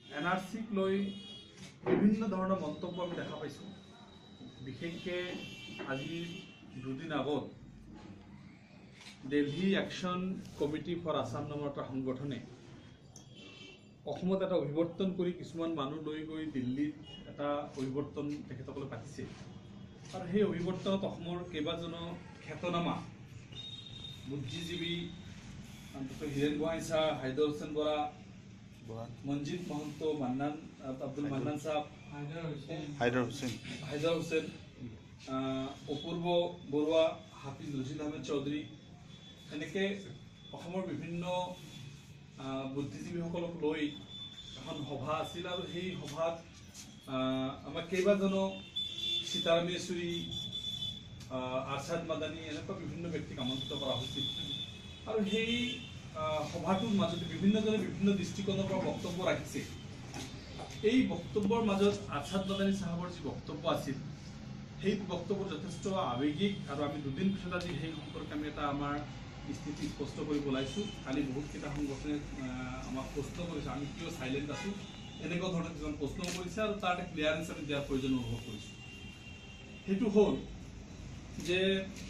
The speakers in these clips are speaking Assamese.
এনআৰচিক লৈ বিভিন্ন ধৰণৰ মন্তব্য আমি দেখা পাইছোঁ। বিশেষকৈ আজি দুদিন আগত Delhi action committee for Assam নামৰ এটা সংগঠনে অসমত এটা অভিৱৰ্তন কৰি কিছুমান মানুহ লৈ গৈ দিল্লীত এটা অভিৱৰ্তন তেখেতসকলে পাতিছে আৰু সেই অভিৱৰ্তনত অসমৰ কেইবাজনো খ্যাতনামা বুদ্ধিজীৱী হিৰেণ গোহাঁই ছাৰ, হাইদৰ হুছেইন বৰা, মঞ্জিত মহন্ত, আব্দুল মান্নান সাহেব, হাইদাৰ হুছেইন, অপূৰ্ব বৰুৱা, হাফিজ ৰচিদ আহমেদ চৌধুৰী, এনেকৈ অসমৰ বিভিন্ন বুদ্ধিজীৱীসকলক লৈ এখন সভা আছিল আৰু সেই সভাত আমাৰ কেইবাজনো সীতাৰাম য়েচুৰী, আৰছাদ মাদানী এনেকুৱা বিভিন্ন ব্যক্তিক আমন্ত্ৰিত কৰা হৈছিল আৰু সেই সভাটোৰ মাজতে বিভিন্নজনে বিভিন্ন দৃষ্টিকোণৰ পৰা বক্তব্য ৰাখিছে। এই বক্তব্যৰ মাজত আৰছাদ মাদানী চাহাবৰ যি বক্তব্য আছিল সেই বক্তব্য যথেষ্ট আৱেগিক আৰু আমি দুদিন পিছত আজি সেই সম্পৰ্কে আমি এটা আমাৰ স্থিতি স্পষ্ট কৰিব ওলাইছোঁ। কালি বহুতকেইটা সংগঠনে আমাক প্ৰশ্ন কৰিছে আমি কিয় চাইলেণ্ট আছোঁ, এনেকুৱা ধৰণৰ কিছুমান প্ৰশ্ন কৰিছে আৰু তাৰ এটা ক্লিয়াৰেঞ্চ আমি দিয়াৰ প্ৰয়োজন অনুভৱ কৰিছোঁ। সেইটো হ'ল যে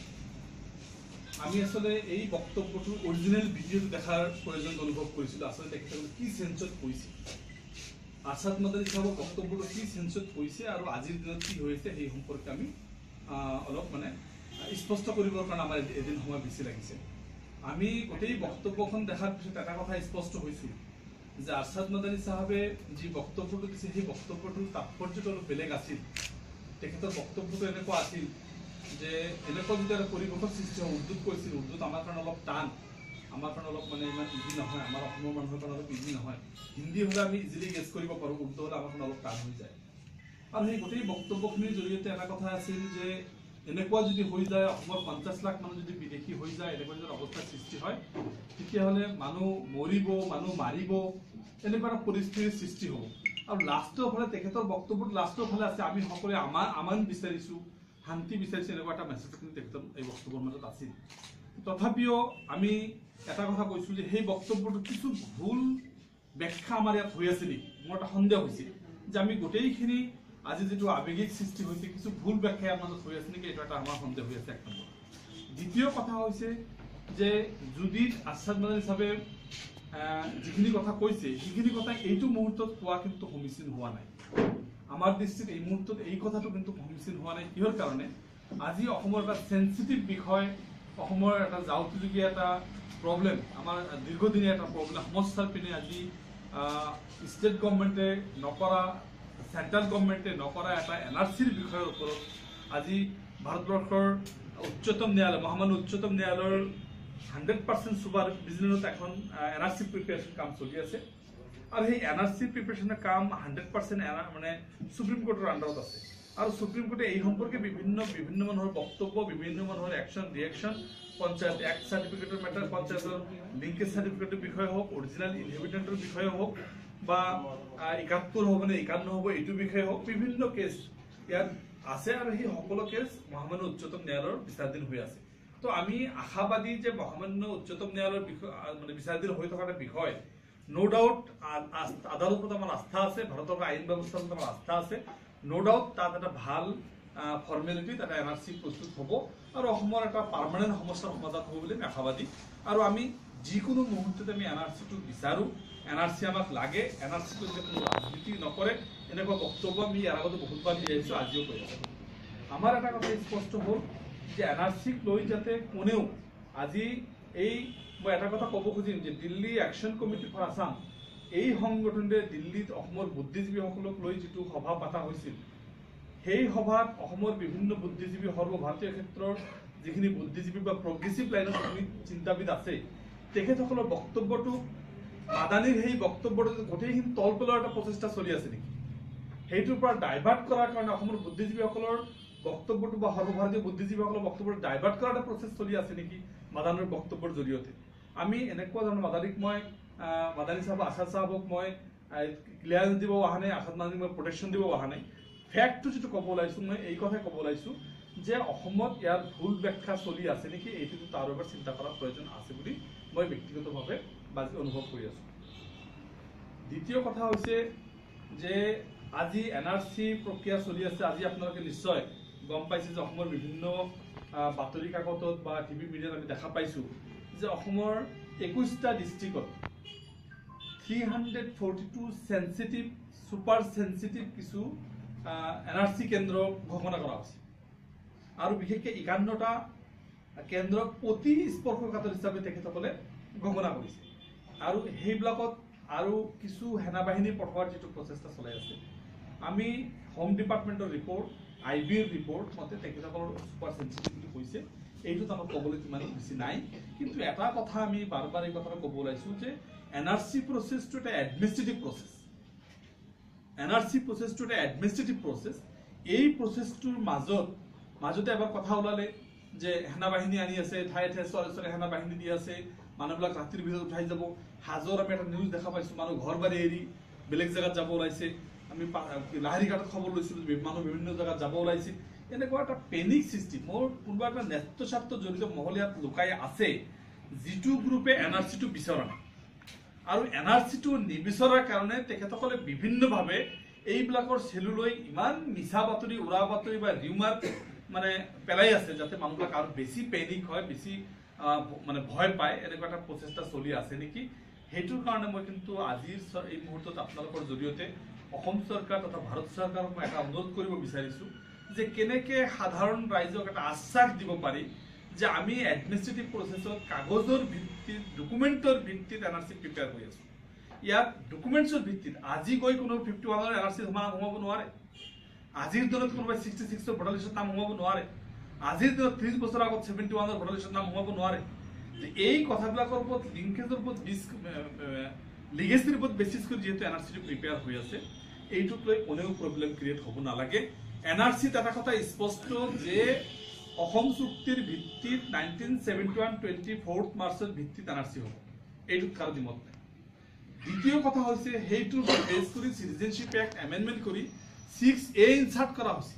আমি আসলে এই বক্তব্যটোৰ অৰিজিনেল ভিডিঅ'টো দেখাৰ প্ৰয়োজন অনুভৱ কৰিছিলোঁ। আচলতে তেখেতসকলে কি চেঞ্চত কৈছে, আৰছাদ মাদানী চাহাবৰ বক্তব্যটো কি চেঞ্চত কৈছে আৰু আজিৰ দিনত কি হৈছে সেই সম্পৰ্কে আমি অলপ স্পষ্ট কৰিবৰ কাৰণে আমাৰ এদিন সময় বেছি লাগিছে। আমি গোটেই বক্তব্যখন দেখাৰ পিছত এটা কথা স্পষ্ট হৈছোঁ যে আৰছাদ মাদানী চাহাবে যি বক্তব্যটো দিছে সেই বক্তব্যটোৰ তাৎপৰ্যটো অলপ বেলেগ আছিল। তেখেতৰ বক্তব্যটো এনেকুৱা আছিল যে এনেকুৱা যদি এটা পৰিৱেশৰ সৃষ্টি হয়, উৰ্দুত কৈছিল, উৰ্দুত আমাৰ কাৰণে অলপ টান, আমাৰ কাৰণে অলপ ইমান ইজি নহয়, আমাৰ অসমৰ মানুহৰ কাৰণে অলপ ইজি নহয়, হিন্দী হ'লে আমি ইজিলি গেছ কৰিব পাৰোঁ, উৰ্দু হ'লে আমাৰ কাৰণে অলপ টান হৈ যায়। আৰু সেই গোটেই বক্তব্যখিনিৰ জৰিয়তে এটা কথা আছিল যে এনেকুৱা যদি হৈ যায় অসমৰ 50 লাখ মানুহ যদি বিদেশী হৈ যায়, এনেকুৱা যদি অৱস্থাৰ সৃষ্টি হয় তেতিয়াহ'লে মানুহ মৰিব, মানুহ মাৰিব, এনেকুৱা এটা পৰিস্থিতিৰ সৃষ্টি হ'ব। আৰু লাষ্টৰ ফালে তেখেতৰ বক্তব্যত লাষ্টৰ ফালে আছে আমি সকলোৱে আমান বিচাৰিছোঁ, শান্তি বিচাৰিছে, এনেকুৱা এটা মেছেজ কিন্তু তেখেতৰ এই বক্তব্যৰ মাজত আছিল। তথাপিও আমি এটা কথা কৈছোঁ যে সেই বক্তব্যটো কিছু ভুল ব্যাখ্যা আমাৰ ইয়াত হৈ আছে নেকি, মোৰ এটা সন্দেহ হৈছে যে আমি গোটেইখিনি আজি যিটো আৱেগিক সৃষ্টি হৈছে কিছু ভুল ব্যাখ্যা ইয়াৰ মাজত হৈ আছে নেকি, এইটো এটা আমাৰ সন্দেহ হৈ আছে এক নম্বৰ। দ্বিতীয় কথা হৈছে যে যদি আৰছাদ মাদানী চাহাবে যিখিনি কথা কৈছে সেইখিনি কথা এইটো মুহূৰ্তত কোৱা কিন্তু সমীচীন হোৱা নাই। আমাৰ দৃষ্টিত এই মুহূৰ্তত এই কথাটো কিন্তু সমীচীন হোৱা নাই। কিহৰ কাৰণে? আজি অসমৰ এটা চেঞ্চিটিভ বিষয়, অসমৰ এটা যাওঁতিলগীয়া এটা প্ৰব্লেম, আমাৰ দীৰ্ঘদিনীয়া এটা প্ৰব্লেম, সমস্যাৰ পিনে আজি ষ্টেট গভৰ্ণমেণ্টে নকৰা, চেণ্ট্ৰেল গভৰ্ণমেণ্টে নকৰা এটা এনআৰচিৰ বিষয়ৰ ওপৰত আজি ভাৰতবৰ্ষৰ উচ্চতম ন্যায়ালয়, মহামান্য উচ্চতম ন্যায়ালয়ৰ 100% চুপাৰ ভিজনত এখন এনআৰচি প্ৰিপেৰেশ্যন কাম চলি আছে আৰু সেই এনআৰচি প্ৰিপেৰেশ্যনৰ কাম 100% সুপ্ৰিম কোৰ্টৰ আণ্ডাৰত আছে আৰু সুপ্ৰিম কোৰ্টে এই সম্পৰ্কে বিভিন্ন মানুহৰ বক্তব্য, বিভিন্ন মানুহৰ একশ্যন ৰিয়েকশ্যন, পঞ্চায়ত এক্ট চাৰ্টিফিকেটৰ মেটাৰ, পঞ্চায়তৰ লিংকেজ চাৰ্টিফিকেটৰ বিষয়ে হওক, অৰিজিনেল ইনহেবিটেণ্টৰ বিষয়ে হওক বা 71 হ'ব নে 51 হ'ব এইটো বিষয়ে হওক, বিভিন্ন কেছ ইয়াত আছে আৰু সেই সকলো কেছ মহামান্য উচ্চতম ন্যায়ালয়ৰ বিচাৰাধীন হৈ আছে। তো আমি আশাবাদী যে মহামান্য উচ্চতম ন্যায়ালয়ৰ বিষয় বিচাৰাধীন হৈ থকা এটা বিষয়, নো ডাউট আদালতত আমাৰ আস্থা আছে, ভাৰতৰ আইন ব্যৱস্থাৰ আমাৰ আস্থা আছে, নো ডাউট তাত এটা ভাল ফৰ্মেলিটিত এটা এনআৰচি প্ৰস্তুত হ'ব আৰু অসমৰ এটা পাৰ্মানেণ্ট সমস্যাৰ সমাধান হ'ব বুলি আমি আশাবাদী। আৰু আমি যিকোনো মুহূৰ্ততে আমি এনআৰচিটো বিচাৰোঁ, এনআৰচি আমাক লাগে, এনআৰচিটো যে কোনো ৰাজনীতি নকৰে, এনেকুৱা বক্তব্য আমি ইয়াৰ আগতে বহুতবাৰ দি আহিছোঁ, আজিও কৈ আছোঁ। আমাৰ এটা কথা স্পষ্ট হ'ল যে এনআৰচিক লৈ যাতে কোনেও আজি মই এটা কথা ক'ব খুজিম যে Delhi action committee for Assam এই সংগঠনটোৱে দিল্লীত অসমৰ বুদ্ধিজীৱীসকলক লৈ যিটো সভা পতা হৈছিল, সেই সভাত অসমৰ বিভিন্ন বুদ্ধিজীৱী, সৰ্বভাৰতীয় ক্ষেত্ৰৰ যিখিনি বুদ্ধিজীৱী বা প্ৰগ্ৰেছিভ লাইনৰ যিখিনি চিন্তাবিদ আছে, তেখেতসকলৰ বক্তব্যটো মাদানীৰ সেই বক্তব্যটো গোটেইখিনি তল পেলোৱাৰ এটা প্ৰচেষ্টা চলি আছে নেকি, সেইটোৰ পৰা ডাইভাৰ্ট কৰাৰ কাৰণে অসমৰ বুদ্ধিজীৱীসকলৰ বক্তব্যটো বা সৰ্বভাৰতীয় বুদ্ধিজীৱীসকলৰ বক্তব্যটো ডাইভাৰ্ট কৰাৰ এটা প্ৰচেছ চলি আছে নেকি মাদানীৰ বক্তব্যৰ জৰিয়তে। আমি এনেকুৱা ধৰণৰ মাদানী চাহাব, আৰছাদ চাহাবক মই ক্লিয়াৰেঞ্চ দিব অহা নাই, আৰছাদ মাদানীক মই প্ৰটেকশ্যন দিব অহা নাই। ফেক্টটো যিটো ক'ব ওলাইছোঁ, মই এই কথাই ক'ব ওলাইছোঁ যে অসমত ইয়াৰ ভুল ব্যাখ্যা চলি আছে নেকি, এইটোতো তাৰ ওপৰত চিন্তা কৰাৰ প্ৰয়োজন আছে বুলি মই ব্যক্তিগতভাৱে অনুভৱ কৰি আছোঁ। দ্বিতীয় কথা হৈছে যে আজি এনআরসি প্রক্রিয়া চলি আছে। আজি আপোনালোকে নিশ্চয় গম পাইছে যে অসমৰ বিভিন্ন বাতৰি কাকতত বা টিভি মিডিয়াত আমি দেখা পাইছো যে অসমৰ 21টা ডিস্ট্রিক্টত 342 সেন্সিটিভ সুপার সেন্সিটিভ কিছু এনআরসি কেন্দ্র ঘোষণা করা হৈছে আৰু বিশেষকৈ 51টা কেন্দ্ৰক অতি স্পৰ্শকাতৰ হিচাপে তেখেতসকলে ঘোষণা কৰিছে আৰু সেইবিলাকত আৰু কিছু সেনা বাহিনী পঠোৱাৰ যেটো প্ৰচেষ্টা চলাই আছে। আমি হোম ডিপাৰ্টমেণ্টৰ ৰিপৰ্ট আইবিৰ ৰিপৰ্ট মতে তেখেতসকলৰ সুপাৰ সেন্সিটিভিটি হৈছে এইটো আমাৰ ক'বলৈ কিমান বেছি নাই। কিন্তু এটা কথা আমি বাৰবাৰ এই কথাটো ক'ব ওলাইছো যে এনআৰসি প্ৰচেছটো এটা এডমিনিষ্ট্ৰেটিভ প্ৰচেছ। এনআরসি প্রসেসটো এটা এডমিনিষ্ট্রেটিভ প্রসেস। এই প্রসেসটোৰ মাজতে এবাৰ কথা ওলালে যে সেনা বাহিনী আনি আছে, ঠায়ে ঠায়ে চলে সেনা বাহিনী দি আছে, মানুহবিলাক ৰাতিৰ ভিতৰত উঠাই যাব। হাজৰ আমি এটা নিউজ দেখা পাইছো, মানুহ ঘৰ বাৰী এৰি বেলেগ জেগাত যাব ওলাইছে। আমি লাহাৰীঘাটত খবৰ লৈছিলো মানুহ বিভিন্ন জেগাত যাব ওলাইছে। এনেকুৱা এটা পেনিক সৃষ্টি। মোৰ কোনোবা এটা নেতৃত্ব স্বাৰ্থ জড়িত মহল ইয়াত লুকাই আছে, যিটো গ্ৰুপে এনআৰচিটো বিচৰা নাই আৰু এনআৰচিটো নিবিচৰাৰ কাৰণে তেখেতসকলে বিভিন্নভাৱে এইবিলাকৰ চেলুলৈ ইমান মিছা বাতৰি, উৰা বাতৰি বা ৰিউমাৰ মানে পেলাই আছে যাতে মানুহবিলাক আৰু বেছি পেনিক হয়, বেছি মানে ভয় পায়। এনেকুৱা এটা প্ৰচেষ্টা চলি আছে নেকি? সেইটোৰ কাৰণে মই কিন্তু আজিৰ এই মুহূৰ্তত আপোনালোকৰ জৰিয়তে অসম চৰকাৰ তথা ভাৰত চৰকাৰক মই এটা অনুৰোধ কৰিব বিচাৰিছো যে কেনেকে সাধাৰণ ৰাইজক এটা আশ্বাস দিব পাৰি যে আমি এডমিনিষ্ট্রেটিভ প্রসেসত কাগজৰ ভিত্তিত ডকুমেন্টৰ ভিত্তিত এনআরসি প্ৰিপেয়াৰ কৰি আছো। ইয়াত ডকুমেন্টছৰ ভিত্তিত আজি গৈ কোনো 51ৰ এনআরসি সোমাব নোৱাৰে। আজিৰ দিনত কোনোবাই 66ৰ ভোটাৰ লিষ্টত নাম সোমাব নোৱাৰে। আজিৰ দিনত 30 বছৰ আগত 71ৰ ভোটাৰ লিষ্টত নাম সোমাব নোৱাৰে। এই কথাবিলাকৰ ওপৰত লিংকেজৰ ওপৰত লিগেচিৰ ওপৰত বেচিছ কৰি যেহেতু এনআরসিটো প্ৰিপেয়াৰ হৈ আছে, এইটোক লৈ কোনেও প্ৰব্লেম ক্ৰিয়েট হ'ব নালাগে। এনআরসিত এটা কথা স্পষ্ট যে অসম চুক্তিৰ ভিত্তিত 1971 24 মাৰ্চৰ ভিত্তিত এনআরসি হ'ব, এইটোত কাৰো দ্বিমত নাই। দ্বিতীয় কথা হৈছে সেইটোৰ বেছ কৰি সিটিজেনশ্বিপ এক্ট এমেণ্ডমেণ্ট কৰি 6A ইনচাৰ্ট কৰা হৈছে।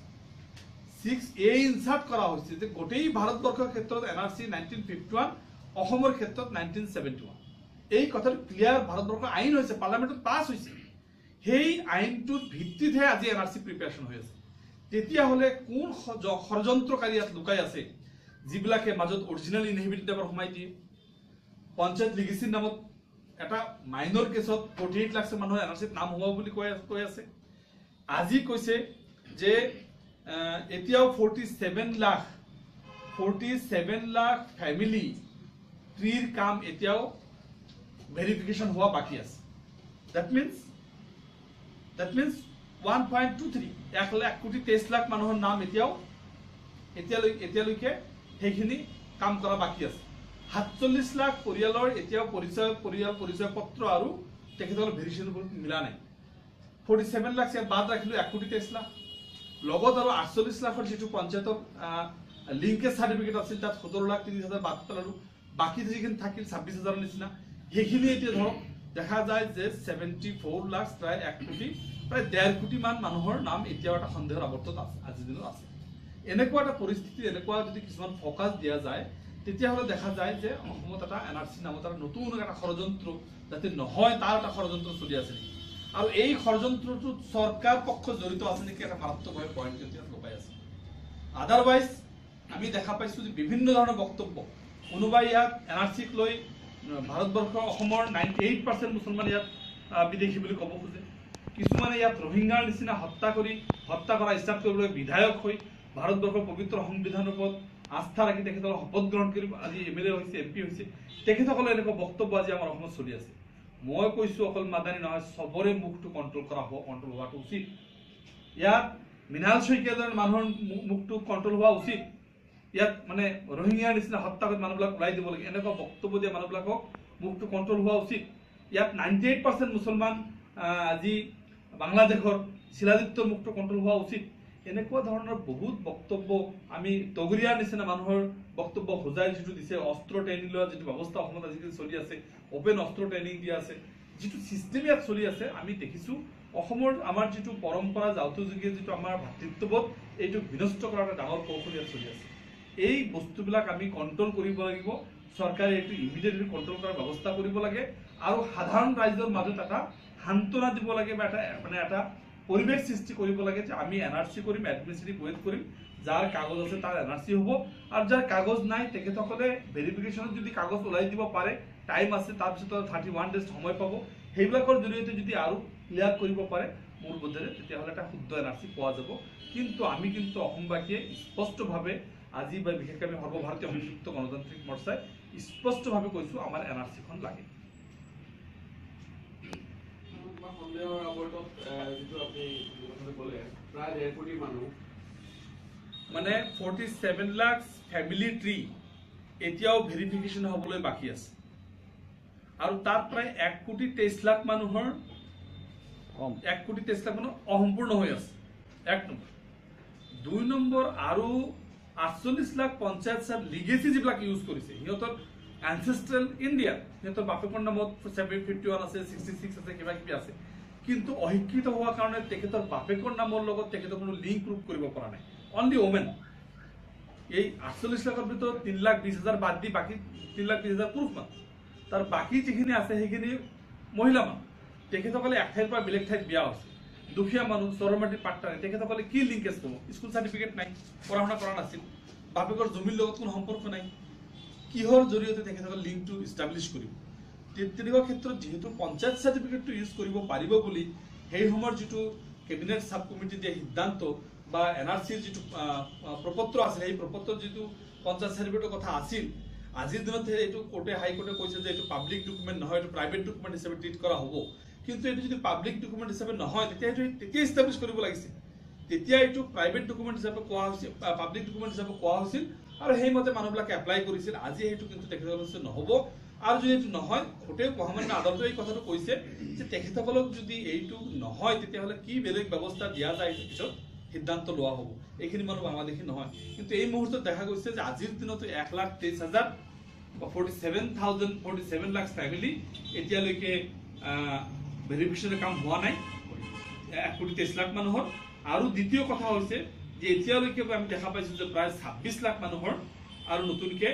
6A ইনচাৰ্ট কৰা হৈছে যে গোটেই ভাৰতবৰ্ষৰ ক্ষেত্ৰত এনআৰসি 1951, অসমৰ ক্ষেত্ৰত 1971। এই কথাটো ক্লিয়াৰ ভাৰতবৰ্ষৰ আইন হৈছে, পাৰ্লামেণ্টত পাছ হৈছে। সেই আইনটোৰ ভিত্তিতহে আজি এনআৰসি প্ৰিপেয়াৰেশ্যন হৈ আছে। তেতিয়াহ'লে কোন ষড়যন্ত্ৰকাৰী ইয়াত লুকাই আছে যিবিলাকে মাজত অৰিজিনেল ইনহেবিটেড সোমাই দিয়ে? পঞ্চায়ত লিগেচিৰ নামত এটা মাইনৰ কেছত 48 লাখ মানুহৰ এনআৰচিত নাম সোমাব বুলি কৈ আছে। আজি কৈছে যে এতিয়াও 47 লাখ ফ্যামিলি ট্ৰিৰ কাম এতিয়াও ভেৰিফিকেশ্যন হোৱা বাকী আছে। দ্যাট মিন্স 1.23 1,23,00,000 মানুহৰ নাম এতিয়ালৈকে সেইখিনি কাম কৰা বাকী আছে। 47 লাখ পৰিয়ালৰ এতিয়াও পৰিচয় পত্ৰ আৰু তেখেতৰ ভেৰিফিকেশ্যন মিলা নাই। 47 লাখ ইয়াত বাদ ৰাখিলো 1,23,00,000 লগত আৰু 48 লাখৰ যিটো পঞ্চায়তৰ লিংকেজ চাৰ্টিফিকেট আছিল তাত 17,30,000 বাদ পেলালো। বাকী যিখিনি থাকিল 26,000 নিচিনা, সেইখিনি এতিয়া ধৰক দেখা যায় যে 74 লাখ প্ৰায় 1,1.5 কোটি মান মানুহৰ নাম এতিয়াও এটা সন্দেহৰ আৱৰ্তত আছে, আজিৰ দিনত আছে। এনেকুৱা এটা পৰিস্থিতি, এনেকুৱা যদি কিছুমান ফকাছ দিয়া যায় তেতিয়াহ'লে দেখা যায় যে অসমত এটা এনআৰসি নামত এটা নতুন এটা ষড়যন্ত্ৰ যাতে নহয় তাৰ এটা ষড়যন্ত্ৰ চলি আছে নেকি, আৰু এই ষড়যন্ত্ৰটোত চৰকাৰ পক্ষ জড়িত আছে নেকি, এটা মাৰাত্মকভাৱে পইণ্ট ইয়াত লগাই আছে। আদাৰৱাইজ আমি দেখা পাইছো যে বিভিন্ন ধৰণৰ বক্তব্য, কোনোবাই ইয়াত এনআৰচিক লৈ ভাৰতবৰ্ষৰ অসমৰ 98% মুছলমান ইয়াত বিদেশী বুলি ক'ব খোজে। কিছুমানে ইয়াত ৰোহিংগাৰ নিচিনা হত্যা কৰা ষ্টাৰ্ট কৰিবলৈ বিধায়ক হৈ ভাৰতবৰ্ষৰ পবিত্ৰ সংবিধানৰ ওপৰত আস্থা ৰাখি তেখেতসকলে শপত গ্ৰহণ কৰি আজি MLA হৈছে, MP হৈছে। তেখেতসকলে এনেকুৱা বক্তব্য আজি আমাৰ অসমত চলি আছে। মই কৈছো অকল মাদানী নহয়, চবৰে মুখটো কণ্ট্ৰল হোৱাটো উচিত। ইয়াত মৃণাল শইকীয়া দৰে মানুহৰ মুখটো কণ্ট্ৰল হোৱা উচিত। ইয়াত মানে ৰোহিংগাৰ নিচিনা হত্যা কৰি মানুহবিলাক ওলাই দিব লাগে, এনেকুৱা বক্তব্য দিয়া মানুহবিলাকক মুখটো কণ্ট্ৰল হোৱা উচিত। ইয়াত 98% মুছলমান আজি বাংলাদেশৰ শিলাদিত্যৰ মুখটো কণ্ট্ৰল হোৱা উচিত। এনেকুৱা ধৰণৰ বহুত বক্তব্য আমি তগৰীয়াৰ নিচিনা মানুহৰ বক্তব্য হোজাই যিটো দিছে, অস্ত্ৰ ট্ৰেইনিং লোৱাৰ যিটো ব্যৱস্থা অসমত আজিকালি চলি আছে, অপেন অস্ত্ৰ ট্ৰেইনিং দিয়া আছে, যিটো চিষ্টেম ইয়াত চলি আছে, আমি দেখিছো অসমৰ আমাৰ যিটো পৰম্পৰা যাওঁতযোগীয়ে যিটো আমাৰ ভাতৃত্ববোধ, এইটো বিনষ্ট কৰাৰ এটা ডাঙৰ কৌশল ইয়াত চলি আছে। এই বস্তুবিলাক আমি কণ্ট্ৰল কৰিব লাগিব। চৰকাৰে এইটো ইমিডিয়েটলি কণ্ট্ৰল কৰাৰ ব্যৱস্থা কৰিব লাগে আৰু সাধাৰণ ৰাইজৰ মাজত এটা সান্তনা দিব লাগে বা এটা পৰিৱেশ সৃষ্টি কৰিব লাগে যে আমি এনআৰসি কৰিম, এডমিনিষ্ট্ৰেটিভ ৱেট কৰিম, যাৰ কাগজ আছে তাৰ এনআৰসি হ'ব, আৰু যাৰ কাগজ নাই তেখেতসকলে ভেৰিফিকেশ্যনত যদি কাগজ ওলাই দিব পাৰে, টাইম আছে, তাৰপিছত 31 ডেজ সময় পাব, সেইবিলাকৰ জৰিয়তে যদি আৰু ক্লিয়াৰ কৰিব পাৰে মোৰ বোধেৰে তেতিয়াহ'লে এটা শুদ্ধ এনআৰসি পোৱা যাব। কিন্তু আমি কিন্তু অসমবাসীয়ে স্পষ্টভাৱে আজি বা বিশেষকৈ আমি সৰ্বভাৰতীয় সংযুক্ত গণতান্ত্ৰিক মৰ্চাই স্পষ্টভাৱে কৈছোঁ আমাৰ এনআৰচিখন লাগে। মানে 47 লাখ ফেমিলি ট্ৰি এতিয়াও ভেৰিফিকেশ্যন হ'বলৈ বাকী আছে, আৰু তাত প্ৰায় 1,23,00,000 মানুহৰ 1,23,00,000 মানুহ অসম্পূৰ্ণ হৈ আছে। 1 নম্বৰ। 2 নম্বৰ, আৰু 48 লাখ পঞ্চায়ত চাৰ লিগেচি যিবিলাক ইউজ কৰিছে, সিহঁতৰ এনচেষ্ট্ৰেল ইণ্ডিয়া, সিহঁতৰ বাপেকৰ নামত 751 আছে, 66 আছে, কিবা কিবি আছে, কিন্তু অশিক্ষিত হোৱাৰ কাৰণে তেখেতৰ বাপেকৰ নামৰ লগত তেখেতৰ কোনো লিংক প্ৰুভ কৰিব পৰা নাই। Only women. এই 48 লাখৰ ভিতৰত 3,20,000 বাদ দি বাকী 3,20,000 পুৰুষ মানুহ, তাৰ বাকী যিখিনি আছে সেইখিনি মহিলা মানুহ। তেখেতসকলে এক ঠাইৰ পৰা বেলেগ ঠাইত বিয়া হৈছে, দুখীয়া মানুহ, চৰমাটি পাট্টাৰে, তেখেতসকলে কি লিংকেজ পাব? স্কুল চাৰ্টিফিকেট নাই, পঢ়া শুনা কৰা নাছিল, বাপেকৰ জমিৰ লগত কোনো সম্পৰ্ক নাই, কিহৰ জৰিয়তে তেখেতসকলে লিংকটো ইষ্টাব্লিছ কৰিব? তেনেকুৱা ক্ষেত্ৰত যিহেতু পঞ্চায়ত চাৰ্টিফিকেটটো ইউজ কৰিব পাৰিব বুলি সেই সময়ৰ যিটো কেবিনেট চাব কমিটি দিয়া সিদ্ধান্ত বা এনআৰচিৰ যিটো প্ৰপত্ৰ আছিল, সেই প্ৰপত্ৰত যিটো পঞ্চায়ত চাৰ্টিফিকেটৰ কথা আছিল, আজিৰ দিনত এইটো কোৰ্টে হাইকোৰ্টে কৈছে যে এইটো পাব্লিক ডকুমেণ্ট নহয়, এইটো প্ৰাইভেট ডকুমেণ্ট হিচাপে ট্ৰিট কৰা হ'ব। কিন্তু এইটো যদি পাব্লিক ডকুমেণ্ট হিচাপে নহয় তেতিয়া ইষ্টাব্লিছ কৰিব লাগিছিল। তেতিয়া এইটো প্ৰাইভেট ডকুমেণ্ট হিচাপে কোৱা হৈছিল, পাব্লিক ডকুমেণ্ট হিচাপে কোৱা হৈছিল, আৰু সেইমতে মানুহবিলাকে এপ্লাই কৰিছিল। আজি সেইটো কিন্তু তেখেতসকলৰ নহ'ব, আৰু যদি এইটো নহয়, কোৰ্টে মহামান্য আদালতে এই কথাটো কৈছে যে তেখেতসকলক যদি এইটো নহয় তেতিয়াহ'লে কি বেলেগ ব্যৱস্থা দিয়া যায় এইটো পিছত সিদ্ধান্ত লোৱা হ'ব। এইখিনি মানুহ বাংলাদেশী নহয়, কিন্তু এই মুহূৰ্তত দেখা গৈছে যে আজিৰ দিনতো 1,23,000 বা 47 লাখ ফেমিলি এতিয়ালৈকে ভেৰিফিকেশ্যনৰ কাম হোৱা নাই 1,23,00,000 মানুহৰ। আৰু দ্বিতীয় কথা হৈছে যে এতিয়ালৈকে আমি দেখা পাইছোঁ যে প্ৰায় 26 লাখ মানুহৰ আৰু নতুনকৈ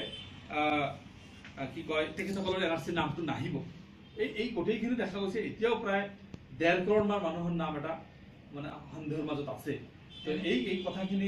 কি কয় তেখেতসকলৰ এনআৰচি নামটো নাহিব। এই গোটেইখিনি দেখা গৈছে এতিয়াও প্ৰায় 1.5 কৰোৰ মান মানুহৰ নাম এটা মানে সন্দেহৰ মাজত আছে। এই কথাখিনি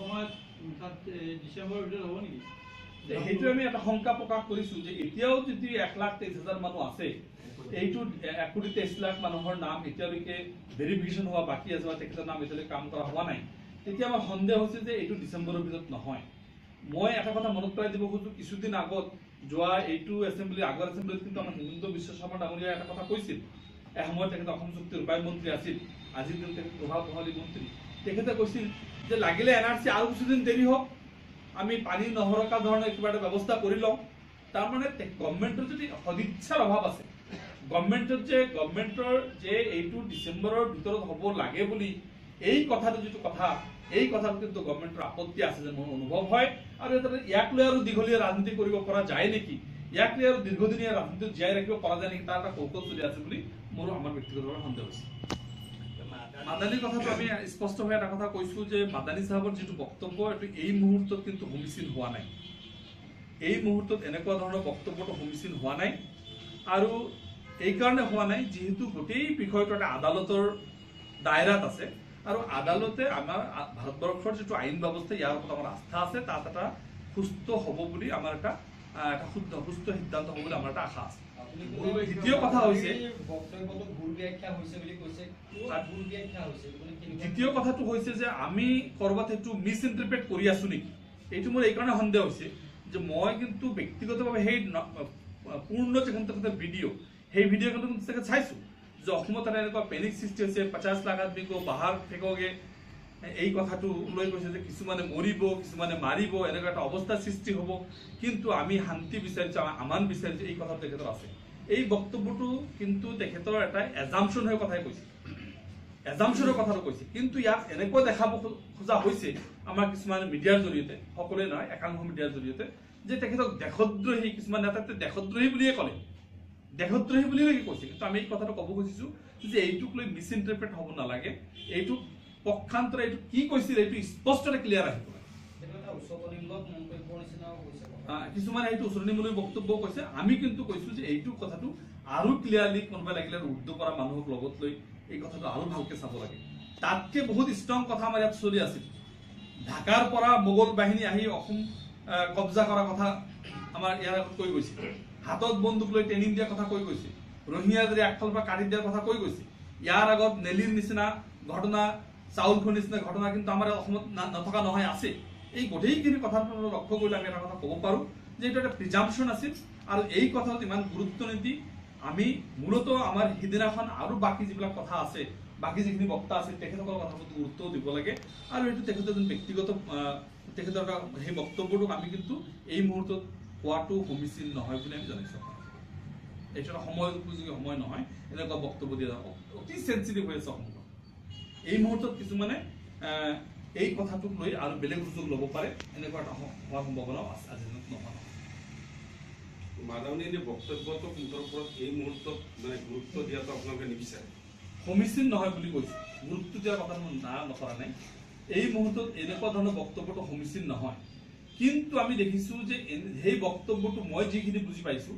ডিচেম্বৰৰ ভিতৰত হ'ব নেকি? সেইটো আমি এটা শংকা প্ৰকাশ কৰিছোঁ যে এতিয়াও যদি 1,23,000 মানুহ আছে, এইটো 1,23,00,000 মানুহৰ নাম এতিয়ালৈকে ভেৰিফিকেশ্যন হোৱা বাকী আছে বা তেখেতৰ নাম এতিয়ালৈকে কাম কৰা হোৱা নাই, তেতিয়া আমাৰ সন্দেহ হৈছে যে এইটো ডিচেম্বৰৰ ভিতৰত নহয়। মই এটা কথা মনত পেলাই দিব খোজোঁ, কিছুদিন আগত যোৱা এইটো এছেম্বলি আগৰ এছেম্বলিত কিন্তু আমাৰ হিমন্ত বিশ্ব শৰ্মা ডাঙৰীয়াই এটা কথা কৈছিল। এসময়ত তেখেত অসম চুক্তিৰ ৰূপায়ণ মন্ত্ৰী আছিল, আজিৰ দিনত তেখেত প্ৰভাৱশালী মন্ত্ৰী। তেখেতে কৈছিল যে লাগিলে এনআৰচি আৰু কিছুদিন দেৰি হওক, আমি পানী নহৰকা ধৰণৰ কিবা এটা ব্যৱস্থা কৰি লওঁ। তাৰমানে গভৰ্ণমেণ্টৰ যদি সদিচ্ছাৰ অভাৱ আছে, গভৰ্ণমেণ্টৰ যে এইটো ডিচেম্বৰৰ ভিতৰত হ'ব লাগে বুলি এই কথাটো যিটো কথা, এই কথাটো কিন্তু গভৰ্ণমেণ্টৰ আপত্তি আছে যে মোৰ অনুভৱ হয়। আৰু ইয়াক লৈ আৰু দীঘলীয়া ৰাজনীতি কৰিব পৰা যায় নেকি, ইয়াক লৈ আৰু দীৰ্ঘদিনীয়া ৰাজনীতি জীয়াই ৰাখিব পৰা যায় নেকি, তাৰ এটা কৌশল চলি আছে বুলি আমাৰ ব্যক্তিগতভাৱে সন্দেহ হৈছে। মাদানীৰ কথাটো আমি স্পষ্টভাৱে এটা কথা কৈছোঁ যে মাদানী চাহাবৰ যিটো বক্তব্য এইটো এই মুহূৰ্তত কিন্তু সমীচীন হোৱা নাই। এই মুহূৰ্তত এনেকুৱা ধৰণৰ বক্তব্যটো সমীচীন হোৱা নাই, আৰু এইকাৰণে হোৱা নাই যিহেতু গোটেই বিষয়টো এটা আদালতৰ দায়ৰাত আছে, আৰু আদালতে আমাৰ ভাৰতবৰ্ষৰ যিটো আইন ব্যৱস্থা ইয়াৰ ওপৰত আমাৰ আস্থা আছে, তাত এটা সুস্থ হ'ব বুলি আমাৰ এটা সুস্থ সিদ্ধান্ত হ'ব বুলি আমাৰ এটা আশা আছে। দ্বিতীয় কথাটো হৈছে যে আমি কৰবাত সেইটো মিছ ইণ্টাৰপ্ৰেট কৰি আছো নেকি, এইটো মোৰ এইকাৰণে সন্দেহ হৈছে যে মই কিন্তু ব্যক্তিগতভাৱে সেই পূৰ্ণ যিখন তেখেতৰ ভিডিঅ' সেই ভিডিঅ' কিন্তু তেখেত চাইছোঁ যে অসমত এটা এনেকুৱা পেনিক সৃষ্টি হৈছে, 50 লাখ আদমি কো বাহাৰ ফেকোগে, এই কথাটো লৈ কৈছে যে কিছুমানে মৰিব, কিছুমানে মাৰিব, এনেকুৱা এটা অৱস্থাৰ সৃষ্টি হ'ব, কিন্তু আমি শান্তি বিচাৰিছোঁ, আমান বিচাৰিছোঁ, এই কথাটো তেখেতৰ আছে। এই বক্তব্যটো কিন্তু তেখেতৰ এটা এজাম্পশ্যন হৈ কথাই কৈছে, এজাম্পশ্যনৰ কথাটো কৈছে। কিন্তু ইয়াত এনেকুৱা দেখাব খোজা হৈছে আমাৰ কিছুমান মিডিয়াৰ জৰিয়তে, সকলোৱে নহয় একাংশ মিডিয়াৰ জৰিয়তে, যে তেখেতক দেশদ্ৰোহী, কিছুমান নেতাই দেশদ্ৰোহী বুলিয়ে ক'লে, দেশদ্ৰোহী বুলিয়ে কৈছে। কিন্তু আমি এই কথাটো ক'ব খুজিছোঁ যে এইটোক লৈ মিছ ইণ্টাৰপ্ৰেট হ'ব নালাগে, এইটো পক্ষান্তৰে এইটো কি কৈছিল এইটো স্পষ্টতে ক্লিয়াৰ আহিব লাগে। কিছুমানে এইটো উচতনিমূলক বক্তব্য কৈছে, আমি কিন্তু কৈছোঁ যে এইটো কথাটো আৰু ক্লিয়াৰলি কোনোবাই লাগিলে উৰ্দু পৰা মানুহক লগত লৈ এই কথাটো আৰু ভালকে চাব লাগে তাতকে বহুত ষ্ট্ৰং কথা আমাৰ ইয়াত চলি আছিল ঢাকাৰ পৰা মোগল বাহিনী আহি অসম কব্জা কৰা কথা আমাৰ ইয়াৰ আগত কৈ গৈছে হাতত বন্দুক লৈ ট্ৰেনিং দিয়া কথা কৈ গৈছে ৰহিয়া যদি একফালৰ পৰা কাটি দিয়াৰ কথা কৈ গৈছে ইয়াৰ আগত নেলিৰ নিচিনা ঘটনা চাউলখোৰ নিচিনা ঘটনা কিন্তু আমাৰ অসমত নথকা নহয় আছে এই গোটেইখিনি কথাৰ লক্ষ্য কৰিলে আমি এটা কথা ক'ব পাৰোঁ যে এইটো এটা প্ৰিজাম্পশ্যন আছিল আৰু এই কথাত ইমান গুৰুত্ব নিদি আমি মূলত আমাৰ সিদিনাখন আৰু বাকী যিবিলাক কথা আছে বাকী যিখিনি বক্তা আছে তেখেতসকলৰ কথাৰ প্ৰতি গুৰুত্ব দিব লাগে আৰু এইটো তেখেতৰ এজন ব্যক্তিগত তেখেতৰ সেই বক্তব্যটোক আমি কিন্তু এই মুহূৰ্তত কোৱাটো সমীচীন নহয় বুলি আমি জনাইছোঁ এইটো এটা সময় উপযোগী সময় নহয় এনেকুৱা বক্তব্য দিয়া অতি চেঞ্চিটিভ হৈ আছে অসমখন এই মুহূৰ্তত কিছুমানে এই কথাটোক লৈ আৰু বেলেগ সুযোগ ল'ব পাৰে এনেকুৱা এটা হোৱাৰ সম্ভাৱনাও আছে আজিৰ দিনত নহয় মাননীয় বক্তব্যটো মুঠৰ ওপৰত এই মুহূৰ্তত মানে গুৰুত্ব দিয়াটো আপোনালোকে নিবিচাৰে সমীচীন নহয় বুলি কৈছে গুৰুত্ব দিয়াৰ কথা মই নকৰা নাই এই মুহূৰ্তত এনেকুৱা ধৰণৰ বক্তব্যটো সমীচীন নহয় কিন্তু আমি দেখিছোঁ যে সেই বক্তব্যটো মই যিখিনি বুজি পাইছোঁ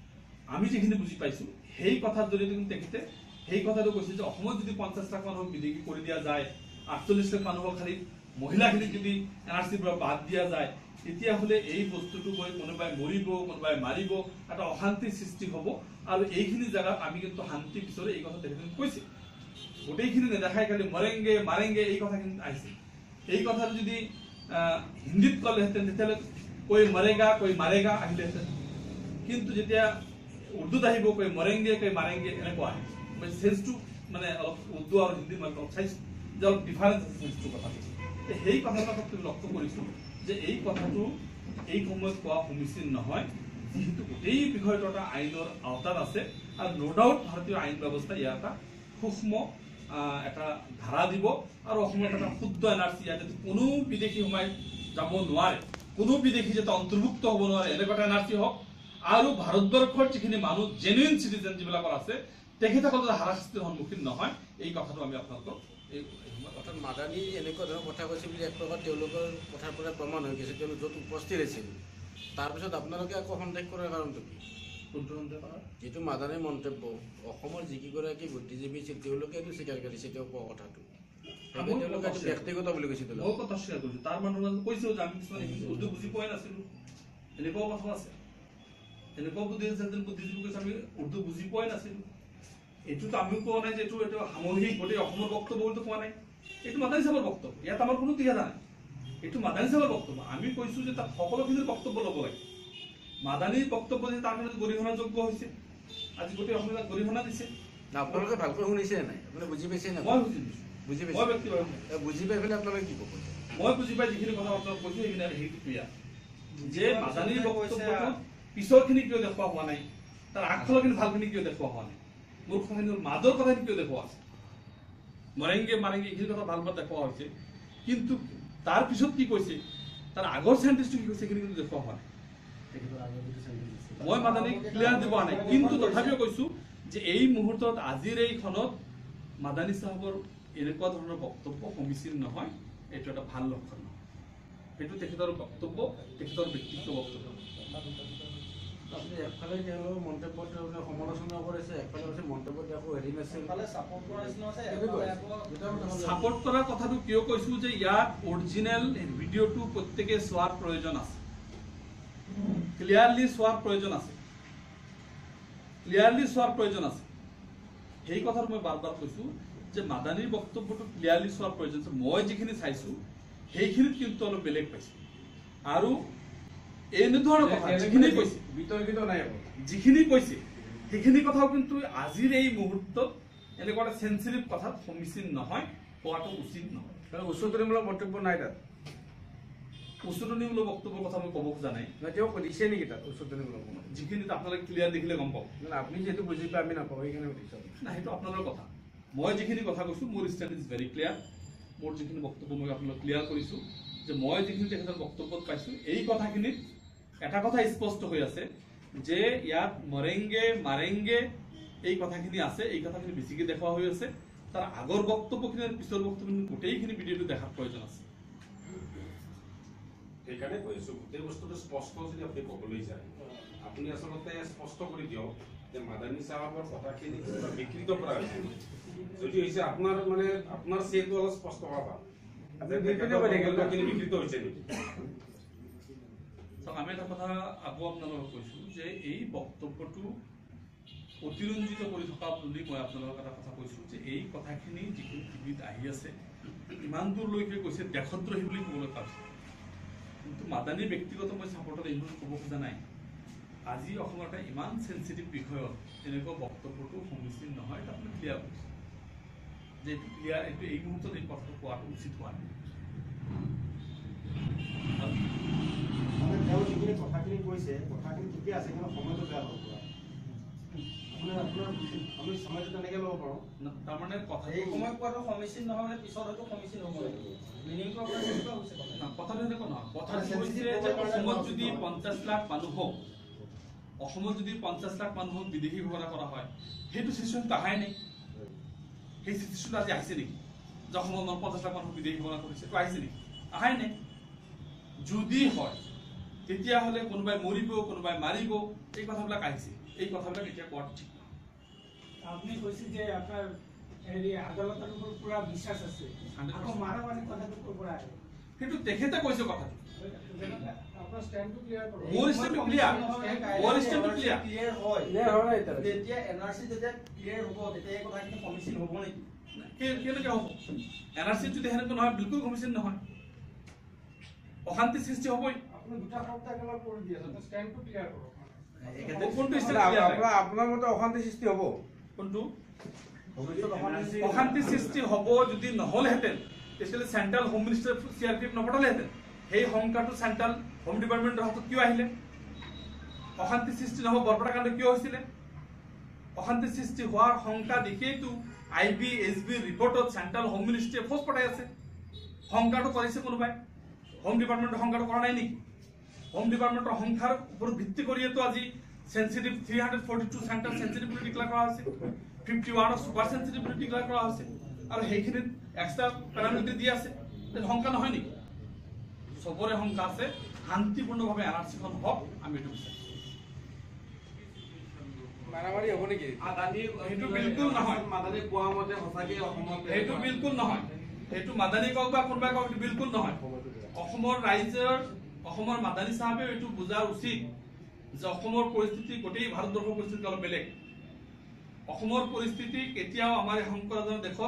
আমি যিখিনি বুজি পাইছোঁ সেই কথাৰ জৰিয়তে কিন্তু তেখেতে সেই কথাটো কৈছে যে অসমত যদি 50 লাখ মানুহক বিদেশী কৰি দিয়া যায় 48 লাখ মানুহক খালি মহিলাখিনিক যদি NRCৰ পৰা বাদ দিয়া যায় তেতিয়াহ'লে এই বস্তুটো গৈ কোনোবাই মৰিব কোনোবাই মাৰিব এটা অশান্তিৰ সৃষ্টি হ'ব আৰু এইখিনি জেগাত আমি কিন্তু শান্তি বিচাৰে এই কথা তেখেতে কৈছে গোটেইখিনি নেদেখাই খালি মৰেংগে মাৰেংগে এই কথাখিনি আহিছে এই কথাটো যদি হিন্দীত ক'লেহেঁতেন তেতিয়াহ'লে কৈ মৰেগা কৈ মাৰেগা আহিলেহেঁতেন কিন্তু যেতিয়া উৰ্দুত আহিব কৈ মৰেংগে কৈ মাৰেংগে এনেকুৱা আহে মই চেঞ্জটো মানে অলপ উৰ্দু আৰু হিন্দী মই অলপ চাইছোঁ যে অলপ ডিফাৰেঞ্চ আছে চেঞ্জটো কথাটো সেই কথাটো লক্ষ্য কৰিছোঁ যে এই কথাটো এই সময়ত কোৱা সমীচীন নহয় যিহেতু গোটেই বিষয়টো এটা আইনৰ আওতাত আছে আৰু ন' ডাউট ভাৰতীয় আইন ব্যৱস্থা ইয়াৰ এটা সূক্ষ্ম এটা ধাৰা দিব আৰু অসমত এটা শুদ্ধ NRC ইয়াত যাতে কোনো বিদেশী সোমাই যাব নোৱাৰে কোনো বিদেশী যাতে অন্তৰ্ভুক্ত হ'ব নোৱাৰে এনেকুৱা এটা NRC হওক আৰু ভাৰতবৰ্ষৰ যিখিনি মানুহ জেনুইন চিটিজেন যিবিলাকৰ আছে তেখেতসকল যাতে হাৰাশাস্তিৰ সন্মুখীন নহয় এই কথাটো আমি আপোনালোকক অৰ্থাৎ মাদানী এনেকুৱা ধৰণৰ কথা কৈছে বুলি এক প্ৰকাৰ তেওঁলোকৰ কথাৰ পৰা প্ৰমাণ হৈ গৈছে তেওঁলোক য'ত উপস্থিত আছিল তাৰপিছত আপোনালোকে আকৌ সন্দেহ কৰাৰ কাৰণটো কি কোনটো সন্দেহ কৰা যিটো মাদানীৰ মন্তব্য অসমৰ যিকেইগৰাকী বুদ্ধিজীৱী আছিল তেওঁলোকে এইটো স্বীকাৰ কৰিছে তেওঁ কোৱা কথাটো তেওঁলোকে ব্যক্তিগত বুলি কৈছে মই কথা স্বীকাৰ কৰিছোঁ তাৰ মানুহ কৈছোঁ যে আমি কিছুমান উৰ্দু বুজি পোৱাই নাছিলোঁ এনেকুৱাও কথা আছে এনেকুৱাও বুদ্ধিজীৱী কৈছে আমি উৰ্দু বুজি পোৱাই নাছিলোঁ এইটোতো আমিও কোৱা নাই যে এইটো সামগ্ৰিক গোটেই অসমৰ বক্তব্য বুলিতো কোৱা নাই এইটো মাদানী চাহাবৰ বক্তব্য ইয়াত আমাৰ কোনো দিহা নাই এইটো মাদানী চাহাবৰ বক্তব্য আমি কৈছোঁ যে তাত সকলোখিনিৰ বক্তব্য ল'ব লাগে মাদানীৰ বক্তব্য যে তাৰ কাৰণে গৰিহণাযোগ্য হৈছে আজি গোটেই অসমত গৰিহণা দিছে আপোনালোকে ভালকৈ শুনিছে নাই আপুনি বুজি পাইছে নাই মই বুজি পাইছোঁ মই ব্যক্তিগত বুজি পাই পেলাই আপোনালোকে কি ক'ব মই বুজি পাই যিখিনি কথা আপোনাক কৈছোঁ সেইখিনি সেইটো ক্লিয়াৰ যে মাদানীৰ বক্তব্যটো পিছৰখিনি কিয় দেখুওৱা হোৱা নাই তাৰ আগফালৰখিনি ভালখিনি কিয় দেখুওৱা হোৱা নাই মোৰ কথাখিনি মাজৰ কথাখিনি কিয় দেখুওৱা আছে মৰেংগে মাৰেংগে এইখিনি কথা ভাল ভাৱ দেখুওৱা হৈছে কিন্তু তাৰ পিছত কি কৈছে তাৰ আগৰ চেণ্টেন্সটো কি কৈছে সেইখিনি কিন্তু দেখুওৱা হোৱা নাই মই মাদানীক ক্লিয়াৰ দিব নাই কিন্তু তথাপিও কৈছোঁ যে এই মুহূৰ্তত আজিৰ এইখনত মাদানী চাহাবৰ এনেকুৱা ধৰণৰ বক্তব্য সমীচীন নহয় এইটো এটা ভাল লক্ষণ নহয় সেইটো তেখেতৰ বক্তব্য তেখেতৰ ব্যক্তিত্ব বক্তব্য আপুনি একফালে তেওঁলোকৰ মন্তব্য তেওঁলোকে সমালোচনা কৰিছে একফালে কৈছে মন্তব্যত একো হেৰি নাছিল ছাপোৰ্ট কৰাৰ কথাটো কিয় কৈছোঁ যে ইয়াত অৰিজিনেল ভিডিঅ'টো প্ৰত্যেকে চোৱাৰ প্ৰয়োজন আছে ক্লিয়াৰলি চোৱাৰ প্ৰয়োজন আছে সেই কথাটো মই বাৰ বাৰ কৈছোঁ যে মাদানীৰ বক্তব্যটো ক্লিয়াৰলি চোৱাৰ প্ৰয়োজন আছে মই যিখিনি চাইছোঁ সেইখিনিত কিন্তু অলপ বেলেগ পাইছোঁ আৰু এনেধৰণৰ কথা যিখিনি কৈছে বিতৰ্কিত নাই যিখিনি কৈছে সেইখিনি কথাও কিন্তু আজিৰ এই মুহূৰ্তত এনেকুৱা এটা চেঞ্চিটিভ কথাত সমীচীন নহয় কোৱাটো উচিত নহয় উচ্চতনীমূলক মন্তব্য নাই তাত উচ্চতনীমূলক বক্তব্যৰ কথা মই ক'ব খোজা নাই তেওঁ দিছে নেকি তাত উচ্চতনীমূলক যিখিনি আপোনালোকে ক্লিয়াৰ দেখিলে গম পাব আপুনি যিহেতু বুজি পাই আমি নাপাওঁ সেইকাৰণে সুধিছোঁ না সেইটো আপোনালোকৰ কথা মই যিখিনি কথা কৈছোঁ মোৰ ষ্টেট ইজ ভেৰি ক্লিয়াৰ মোৰ যিখিনি বক্তব্য মই আপোনালোক ক্লিয়াৰ কৰিছোঁ যে মই যিখিনি তেখেতৰ বক্তব্যত পাইছোঁ এই কথাখিনিত এটা কথা স্পষ্ট হৈ আছে যে ইয়াত মৰেংগে মাৰেংগে এই কথাখিনি আছে এই কথাখিনি বেছিকৈ দেখুওৱা হৈ আছে তাৰ আগৰ বক্তব্যখিনি আৰু পিছৰ বক্তব্যখিনি গোটেইখিনি ভিডিঅ'টো দেখাৰ প্ৰয়োজন আছে সেইকাৰণে কৈছোঁ গোটেই বস্তুটো স্পষ্ট যদি আপুনি ক'বলৈ যায় আপুনি আচলতে স্পষ্ট কৰি দিয়ক যে মাদানী সাহেবৰ কথাখিনি বিকৃত কৰা হৈছে যদি হৈছে আপোনাৰ মানে আপোনাৰ চেটো অলপ স্পষ্ট পাবা বিকৃত হৈছে নেকি আমি এটা কথা আকৌ আপোনালোকক কৈছোঁ যে এই বক্তব্যটো অতিৰঞ্জিত কৰি থকা বুলি মই আপোনালোকক এটা কথা কৈছোঁ যে এই কথাখিনি যিখিনি টিভিত আহি আছে ইমান দূৰলৈকে কৈছে দেশদ্ৰোহী বুলি ক'বলৈ পাইছে কিন্তু মাদানী ব্যক্তিগত মই চাপৰ্টত এইবোৰ ক'ব খোজা নাই আজি অসমৰ এটা ইমান চেঞ্চিটিভ বিষয়ত এনেকুৱা বক্তব্যটো সমীচীন নহয় এটা আপুনি ক্লিয়াৰ কৰিছে যে এইটো ক্লিয়াৰ এইটো এই মুহূৰ্তত এই কথাটো কোৱাটো উচিত হোৱা নাই কথাখিনি কৈছে কথাখিনি ঠিকে আছে কিন্তু সময়টো বেয়া হ'ব আমি সময়টো তেনেকৈ ল'ব পাৰোঁ তাৰমানে কথা এই সময় পোৱাটো সমীচীন নহয় পিছত হয়তো সমীচীন হ'ব লাগিব মিনিংটো আপোনাৰ কেনেকুৱা হৈছে কথাটো এনেকুৱা নহয় কথাটো হৈছে যে অসমত যদি 50 লাখ মানুহক বিদেশী ঘোষণা কৰা হয় সেইটো চিচুৱেশ্যন আহাই নাই সেই চিচুৱেশ্যনটো আজি আহিছে নেকি যে অসমত 50 লাখ মানুহক বিদেশী ঘোষণা কৰিছে এইটো আহিছে নেকি আহাই নাই যদি হয় তেতিয়াহ'লে কোনোবাই মৰিব কোনোবাই মাৰিব এই কথাবিলাক আহিছে এই কথাবিলাক এতিয়া কোৱাটো ঠিক নহয় আপনি কৈছে যে আপনার হেৰি আদালতৰ ওপৰত পুৰা বিশ্বাস আছে আকৌ মাৰামাৰি কথাটো ক'ৰ পৰা আহে কিন্তু তেখেতে কৈছে কথাটো আপোনাৰ ষ্টেণ্ডটো ক্লিয়াৰ কৰক মোৰ ষ্টেণ্ডটো ক্লিয়াৰ হয় তেতিয়া এনআৰসি যেতিয়া ক্লিয়াৰ হ'ব তেতিয়া এই কথাখিনি সমীচীন হ'ব নেকি কেনেকৈ হ'ব এনআৰসি যদি সেনেকৈ নহয় বিলকুল সমীচীন নহয় অশান্তি সৃষ্টি হ'বই আপুনি দুটা শব্দ একেলগে কৰি দি আছে ষ্টেণ্ডটো ক্লিয়াৰ কৰক আপোনাৰ মতে অশান্তি সৃষ্টি হ'ব কোনটো অশান্তি সৃষ্টি হ'ব যদি নহ'লেহেঁতেন তেতিয়াহ'লে চেণ্ট্ৰেল হোম মিনিষ্টাৰ CRPF নপঠালেহেঁতেন সেই সংখ্যাটো চেণ্ট্ৰেল হোম ডিপাৰ্টমেণ্টৰ হাতত কিয় আহিলে অশান্তি সৃষ্টি নহ'ব বৰপেটা কাণ্ড কিয় হৈছিলে অশান্তি সৃষ্টি হোৱাৰ শংকা দেখিয়েইতো IB SB ৰিপৰ্টত চেণ্ট্ৰেল হোম মিনিষ্ট্ৰীয়ে ফ'ৰ্চ পঠাই আছে সংখ্যাটো কৰিছে কোনোবাই হোম ডিপাৰ্টমেণ্টৰ সংখ্যাটো কৰা নাই নেকি হোম ডিপাৰ্টমেণ্টৰ সংখ্যাৰ ওপৰত ভিত্তি কৰিয়েতো আজি সেন্সিটিভ 342 চেণ্টাৰ সেন্সিটিভ বুলি ডিক্লেয়াৰ কৰা হৈছে 51 সুপাৰ সেন্সিটিভ বুলি ডিক্লেয়াৰ কৰা হৈছে আৰু সেইখিনিত এক্সট্ৰা পেনাল্টি দি আছে সংখ্যা নহয় নেকি সবৰে সংখ্যা আছে শান্তিপূৰ্ণভাৱে এনআৰচিখন হওক আমি এইটো বিচাৰিছোঁ মাৰামাৰি হ'ব নেকি সেইটো বিলকুল নহয় মাদানী কোৱা মতে সঁচাকৈ অসমত সেইটো বিলকুল নহয় সেইটো মাদানী কওক বা কোনোবাই কওক সেইটো বিলকুল নহয় অসমৰ ৰাইজৰ অসমৰ মাদানী সাহেবে এইটো বুজাৰ উচিত যে অসমৰ পৰিস্থিতি গোটেই ভাৰতবৰ্ষৰ পৰিস্থিতি অলপ বেলেগ অসমৰ পৰিস্থিতি কেতিয়াও আমাৰ শংকৰাজৰ দেশত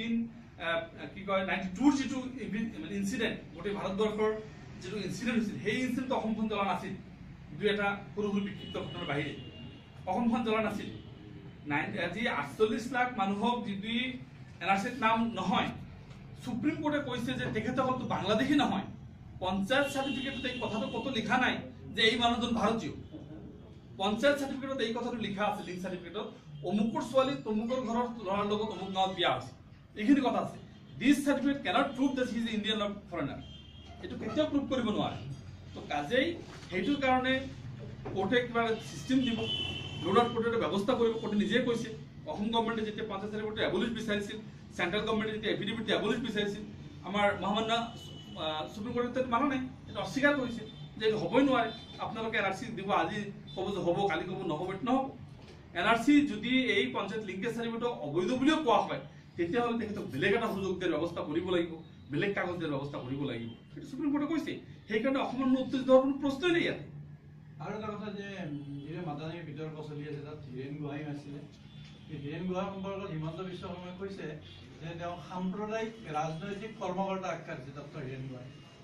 92 যিটো ইনচিডেণ্ট গোটেই ভাৰতবৰ্ষৰ যিটো ইনচিডেণ্ট হৈছিল সেই ইনচিডেণ্টটো অসমখন জ্বলা নাছিল দুই এটা সৰু সৰু বিক্ষিপ্ত ঘটনাৰ বাহিৰে অসমখন জ্বলা নাছিল আজি 48 লাখ মানুহক যদি এনআৰচিত নাম নহয় সুপ্ৰিম কোৰ্টে কৈছে যে তেখেতসকলতো বাংলাদেশী নহয় পঞ্চায়ত সার্টিফিকেটত এই কথাটো কত লিখা নাই যে এই মানুহজন ভাৰতীয় পঞ্চায়ত সার্টিফিকেটত এই কথাটো লিখা আছে লিংক সার্টিফিকেটত অমুকৰ ছোৱালী তমুকৰ ঘৰৰ ল'ৰাৰ লগত অমুক গাঁৱত বিয়া হৈছে এইখিনি কথা আছে this certificate cannot prove that he is Indian or foreigner এটো কেতিয়াও প্রুভ কৰিব নোৱাৰে তো কাজেই সেইটোৰ কাৰণে কোৰ্টে কিবা সিস্টেম দিব লোডাৰ কোৰ্টে ব্যৱস্থা কৰিব কোৰ্টে নিজে কৈছে অসম গভৰ্ণমেণ্টে যেতিয়া পঞ্চায়ত সার্টিফিকেট এবলিশ বিচাৰিছিল সেন্ট্ৰেল গভৰ্ণমেণ্টে যেতিয়া এফিডেভিট এবলিশ বিচাৰিছিল আমাৰ মহামান্য সুপ্ৰিম কোৰ্টে মানা নাই এটা অস্বীকাৰ কৰিছে যে এইটো হ'বই নোৱাৰে আপোনালোকে এনআৰসি দিব আজি ক'ব যে হ'ব কালি ক'ব নহ'ব এইটো নহ'ব এনআৰসি যদি এই পঞ্চায়ত লিংকেজ সাৰ্টিফিকেট অবৈধ বুলিও কোৱা হয় তেতিয়াহ'লে তেখেতক বেলেগ এটা সুযোগ দিয়াৰ ব্যৱস্থা কৰিব লাগিব বেলেগ কাগজ দিয়াৰ ব্যৱস্থা কৰিব লাগিব সেইটো সুপ্ৰিম কোৰ্টে কৈছে সেইকাৰণে অসমৰ উত্তেজিত হোৱাৰ কোনো প্ৰশ্নই নাই ইয়াতে আৰু এটা কথা যে যিটো মাদানীৰ বিতৰ্ক চলি আছে তাত হীৰেণ গোহাঁই আছিলে হীৰেণ গোহাঁই সম্পৰ্কত হিমন্ত বিশ্ব শৰ্মাই কৈছে যে তেওঁ সাম্প্ৰদায়িক ৰাজনৈতিক কৰ্মকৰ্তা আখ্যা দিছে ডক্টৰ হীৰেণ গোহাঁই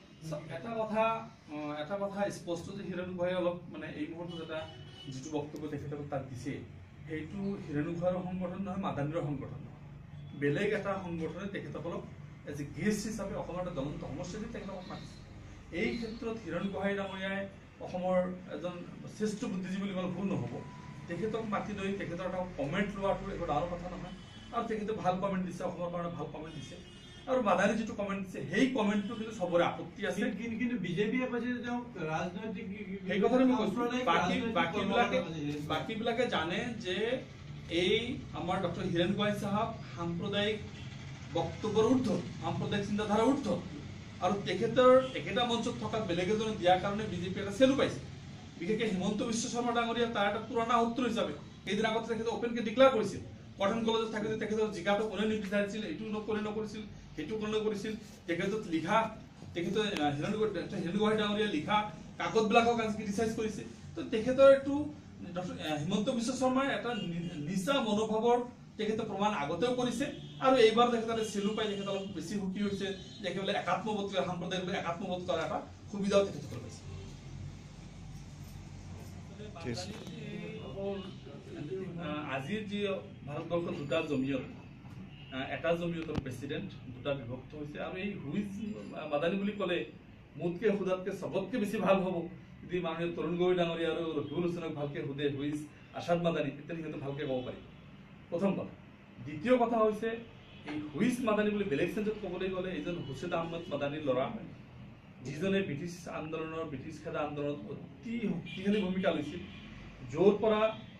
এটা কথা স্পষ্ট যে হীৰেণ গোহাঁই অলপ মানে এই মুহূৰ্তত এটা যিটো বক্তব্য তেখেতক তাত দিছে সেইটো হীৰেণ গোহাঁইৰ সংগঠন নহয় মাদানীৰ সংগঠন নহয় বেলেগ এটা সংগঠনে তেখেতসকলক এজ এ গেষ্ট হিচাপে অসমৰ এটা জ্বলন্ত সমস্যা দি তেখেতক মাতিছে এই ক্ষেত্ৰত হীৰেণ গোহাঁই ডাঙৰীয়াই অসমৰ এজন শ্ৰেষ্ঠ বুদ্ধিজীৱী বুলি ক'লে ভুল নহ'ব তেখেতক মাতি লৈ তেখেতৰ এটা কমেণ্ট লোৱাটো একো ডাঙৰ কথা নহয় আৰু তেখেতে ভাল কমেণ্ট দিছে অসমৰ কাৰণে ভাল কমেণ্ট দিছে আৰু মাদানী যিটো কমেণ্ট দিছে সেই কমেণ্টটো কিন্তু সবৰে আপত্তি আছে কিন্তু বিজেপিয়ে কৈছে যে তেওঁ ৰাজনৈতিক সেই কথাটো মই কৈছোঁ বাকীবিলাকে জানে যে এই আমাৰ ডক্টৰ হীৰেণ গোহাঁই সাহেব সাম্প্ৰদায়িক বক্তব্যৰ ঊৰ্ধ্বত সাম্প্ৰদায়িক চিন্তাধাৰাৰ ঊৰ্ধ্বত আৰু তেখেতৰ একেটা মঞ্চত থকা বেলেগ এজনে দিয়াৰ কাৰণে বিজেপি এটা চেলু পাইছে বিশেষকৈ হিমন্ত বিশ্ব শৰ্মা ডাঙৰীয়া তাৰ এটা পুৰণা সূত্ৰ হিচাপে সেইদিন আগতে তেখেতে অপেনকে ডিক্লেয়াৰ কৰিছিল কটন কলেজত থাকোঁতে তেখেতৰ জিকাটো কোনে নিবিচাৰিছিল এইটো কোনে নকৰিছিল সেইটো কোনে কৰিছিল তেখেতত লিখা তেখেতে হিৰণ গোহাঁই ডাঙৰীয়া লিখা কাকতবিলাকক আজি ক্ৰিটিচাইজ কৰিছে তো তেখেতৰ এইটো হিমন্ত বিশ্ব শৰ্মাৰ এটা নিজা মনোভাৱৰ তেখেতে প্ৰমাণ আগতেও কৰিছে আৰু এইবাৰ তেখেতে চেলু পাই তেখেতে অলপ বেছি সুখী হৈছে তেখেতে একাত্মবোধ কৰা সাম্প্ৰদায়িক একাত্মবোধ কৰা এটা সুবিধাও তেখেতসকলে পাইছে আজিৰ যি ভাৰতবৰ্ষৰ দুটা জমিয়ত এটা জমিয়তৰ প্ৰেচিডেণ্ট দুটা বিভক্ত হৈছে আৰু এই হুইজ মাদানী বুলি ক'লে মোতকৈ সোধাতকৈ চবতকৈ বেছি ভাল হ'ব যদি মাননীয় তৰুণ গগৈ ডাঙৰীয়া আৰু ৰফিকুল হুছেইনক ভালকৈ সোধে হুইজ আছাদ মাদানী তেতিয়া সিহঁতে ভালকৈ ক'ব পাৰিব প্ৰথম কথা দ্বিতীয় কথা হৈছে এই হুইজ মাদানী বুলি বেলেগ চেঞ্চত ক'বলৈ গ'লে এইজন হুছেইন আহমদ মাদানীৰ ল'ৰা যিজনে ব্ৰিটিছ আন্দোলনৰ ব্ৰিটিছ খেদা আন্দোলনত অতি শক্তিশালী ভূমিকা লৈছিল য'ৰ পৰা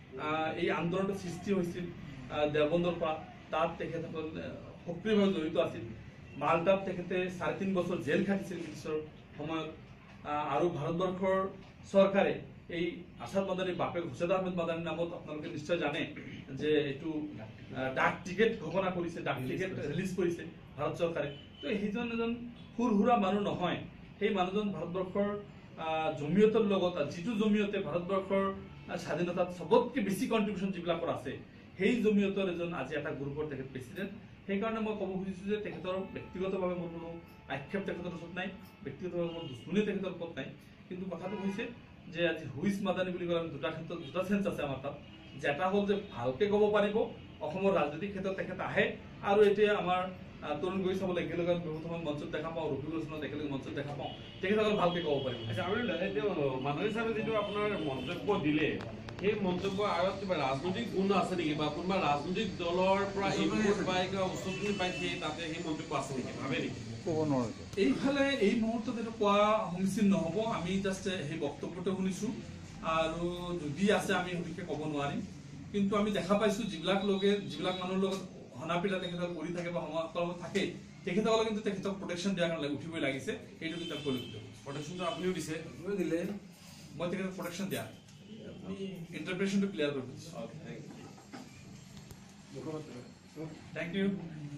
এই আন্দোলনটো সৃষ্টি হৈছিল দেওবন্দৰ পৰা তাত তেখেতসকল সক্ৰিয়ভাৱে জড়িত আছিল মাল্টাত তেখেতে ৩.৫ বছৰ জেল খাটিছিল ব্ৰিটিছৰ সময়ত আৰু ভাৰতবৰ্ষৰ চৰকাৰে এই আছাদ মাদানীৰ বাপেক হুছেইন আহমেদ মাদানীৰ নামত আপোনালোকে নিশ্চয় জানে যে এইটো ডাক টিকেট ঘোষণা কৰিছে ডাক টিকেট ৰিলিজ কৰিছে ভাৰত চৰকাৰে তো সেইজন এজন সুৰহুৰা মানুহ নহয় সেই মানুহজন ভাৰতবৰ্ষৰ জমিয়তৰ লগত যিটো জমিয়তে ভাৰতবৰ্ষৰ স্বাধীনতাত চবতকৈ বেছি কণ্ট্ৰিবিউশ্যন যিবিলাকৰ আছে সেই জমিয়তৰ এজন আজি এটা গ্ৰুপৰ তেখেত প্ৰেচিডেণ্ট সেইকাৰণে মই ক'ব খুজিছোঁ যে তেখেতৰ ব্যক্তিগতভাৱে মোৰ কোনো আক্ষেপ তেখেতৰ ওচৰত নাই ব্যক্তিগতভাৱে মোৰ দুশ্মনী তেখেতৰ ওপৰত নাই কিন্তু কথাটো হৈছে যে আজি হুইজ মাদানী বুলি ক'লে আমি দুটা ক্ষেত্ৰত দুটা চেঞ্চ আছে আমাৰ তাত যে এটা হ'ল যে ভালকৈ ক'ব পাৰিব অসমৰ ৰাজনৈতিক ক্ষেত্ৰত তেখেত আহে আৰু এতিয়া আমাৰ তৰুণ গগৈ চাবলৈ একেলগে বহুত সময় মঞ্চত দেখা পাওঁ ৰফিকুল হুছেইনক একেলগে মঞ্চত দেখা পাওঁ তেখেতসকল ভালকৈ ক'ব পাৰিব আচ্ছা আমিনুল মাদানী চাহাবে যিটো আপোনাৰ মন্তব্য দিলে সেই মন্তব্য আঁৰত কিবা ৰাজনৈতিক গুণ আছে নেকি বা কোনোবা ৰাজনৈতিক দলৰ পৰা ইনপুট পাই কিবা উচতনি পাই তাতে সেই মন্তব্য আছে নেকি ভাবে নেকি ক'ব নোৱাৰে এইফালে এই মুহূৰ্তত এইটো কোৱা সমীচীন নহ'ব আমি জাষ্ট সেই বক্তব্যটো শুনিছোঁ আৰু যদি আছে আমি সঠিককৈ ক'ব নোৱাৰিম কিন্তু আমি দেখা পাইছোঁ যিবিলাক মানুহৰ লগত হনাপিটা তেখেতসকল কৰি থাকে বা সমাজকৰ্মত থাকে তেখেতসকলে কিন্তু তেখেতক প্ৰটেকশ্যন দিয়াৰ কাৰণে উঠিবই লাগিছে সেইটো কিন্তু পৰিলক্ষিত প্ৰটেকশ্যনটো আপুনিও দিছে দিলে মই তেখেতক প্ৰটেকশ্যন দিয়া ইণ্টাৰপ্ৰেশ্যনটো ক্লিয়াৰ কৰি দিছোঁ থেংক ইউ